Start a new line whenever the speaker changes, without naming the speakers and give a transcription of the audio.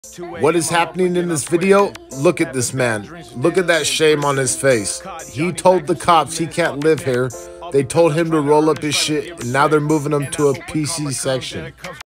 What is happening in this video? Look at this man. Look at that shame on his face. He told the cops he can't live here. They told him to roll up his shit, and now they're moving him to a PC section.